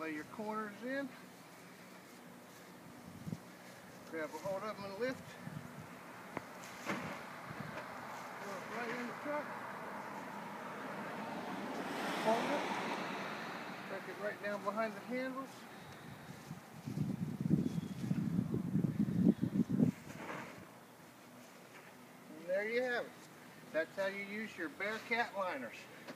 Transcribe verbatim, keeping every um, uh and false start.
lay your corners in. Grab a hold of them and lift. Throw it right in the truck. Hold it. Tuck it right down behind the handles. And there you have it. That's how you use your Bearcat liners.